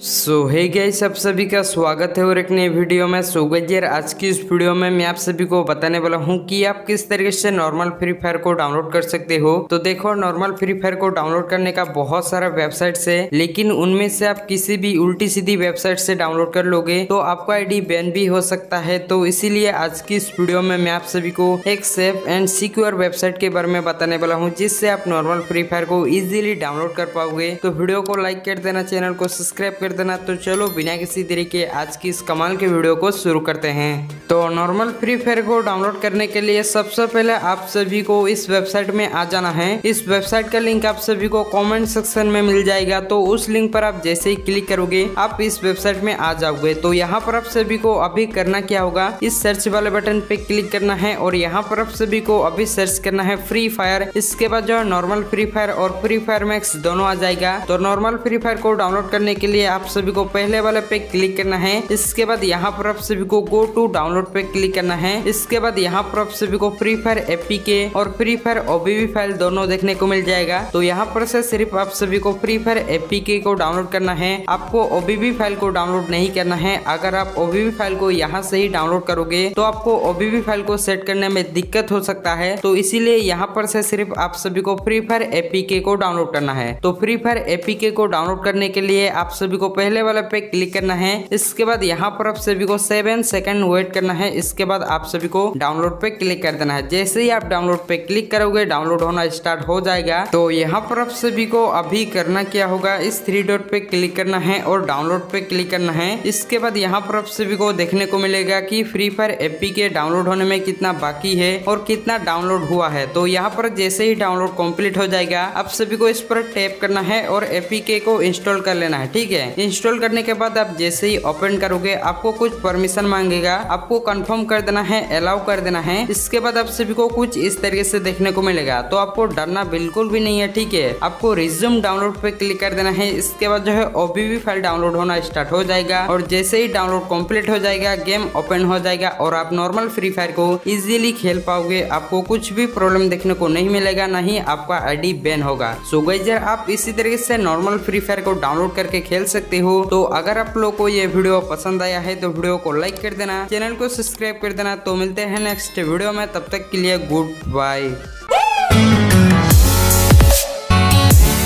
Hey guys, आप सभी का स्वागत है और एक नई वीडियो में। गाइस यार, आज की इस वीडियो में मैं आप सभी को बताने वाला हूं कि आप किस तरीके से नॉर्मल फ्री फायर को डाउनलोड कर सकते हो। तो देखो, नॉर्मल फ्री फायर को डाउनलोड करने का बहुत सारा वेबसाइट्स है, लेकिन उनमें से आप किसी भी उल्टी सीधी वेबसाइट से डाउनलोड कर लोगे तो आपका आईडी बैन भी हो सकता है। तो इसीलिए आज की इस वीडियो में मैं आप सभी को एक सेफ एंड सिक्योर वेबसाइट के बारे में बताने वाला हूँ, जिससे आप नॉर्मल फ्री फायर को इजीली डाउनलोड कर पाओगे। तो वीडियो को लाइक कर देना, चैनल को सब्सक्राइब कर देना। तो चलो बिना किसी देरी के आज की इस कमाल के वीडियो को शुरू करते हैं। तो नॉर्मल फ्री फायर को डाउनलोड करने के लिए सबसे पहले आप सभी को इस वेबसाइट में आ जाना है। इस वेबसाइट का लिंक आप सभी को कमेंट सेक्शन में मिल जाएगा। तो उस लिंक पर आप जैसे ही क्लिक करोगे आप इस वेबसाइट में आ जाओगे। तो यहाँ पर आप सभी को अभी करना क्या होगा, इस सर्च वाले बटन पे क्लिक करना है और यहाँ पर आप सभी को अभी सर्च करना है फ्री फायर। इसके बाद जो है नॉर्मल फ्री फायर और फ्री फायर मैक्स दोनों आ जाएगा। तो नॉर्मल फ्री फायर को डाउनलोड करने के लिए आप सभी को पहले वाले पे क्लिक करना है। इसके बाद यहाँ पर आप सभी को गो टू डाउनलोड पे क्लिक करना है। इसके बाद यहाँ पर आप सभी को फ्री फायर एपीके और फ्री फायर ओबीबी फाइल दोनों देखने को मिल जाएगा। तो यहाँ पर से सिर्फ आप सभी को फ्री फायर एपीके को डाउनलोड करना है, आपको ओबीबी फाइल को डाउनलोड नहीं करना है। अगर आप ओबीबी फाइल को यहाँ से ही डाउनलोड करोगे तो आपको ओबीबी फाइल को सेट करने में दिक्कत हो सकता है। तो इसीलिए यहाँ पर से सिर्फ आप सभी को फ्री फायर एपीके को डाउनलोड करना है। तो फ्री फायर एपीके को डाउनलोड करने के लिए आप सभी को पहले वाले पे क्लिक करना है। इसके बाद यहाँ पर आप सभी को 7 सेकंड वेट करना है। इसके बाद आप सभी को डाउनलोड पे क्लिक कर देना है। जैसे ही आप डाउनलोड पे क्लिक करोगे डाउनलोड होना स्टार्ट हो जाएगा। तो यहाँ पर आप सभी को अभी करना क्या होगा, इस 3 डॉट पे क्लिक करना है और डाउनलोड पे क्लिक करना है। इसके बाद यहाँ पर आप सभी को देखने को मिलेगा कि फ्री फायर एपीके डाउनलोड होने में कितना बाकी है और कितना डाउनलोड हुआ है। तो यहाँ पर जैसे ही डाउनलोड कंप्लीट हो जाएगा आप सभी को इस पर टैप करना है और एपीके को इंस्टॉल कर लेना है। ठीक है, इंस्टॉल करने के बाद आप जैसे ही ओपन करोगे आपको कुछ परमिशन मांगेगा, आपको कंफर्म कर देना है, अलाउ कर देना है। इसके बाद आप सभी को कुछ इस तरीके से देखने को मिलेगा। तो आपको डरना बिल्कुल भी नहीं है। ठीक है, आपको रिज्यूम डाउनलोड पे क्लिक कर देना है। इसके बाद जो है ओबीबी फाइल डाउनलोड होना स्टार्ट हो जाएगा और जैसे ही डाउनलोड कंप्लीट हो जाएगा गेम ओपन हो जाएगा और आप नॉर्मल फ्री फायर को इजीली खेल पाओगे। आपको कुछ भी प्रॉब्लम देखने को नहीं मिलेगा, ना ही आपका आईडी बैन होगा। सो गाइस यार, आप इसी तरीके से नॉर्मल फ्री फायर को डाउनलोड करके खेल सकते हो। तो अगर आप लोग को ये वीडियो पसंद आया है तो वीडियो को लाइक कर देना, चैनल को सब्सक्राइब कर देना। तो मिलते हैं नेक्स्ट वीडियो में, तब तक के लिए गुड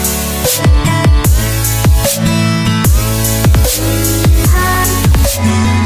बाय।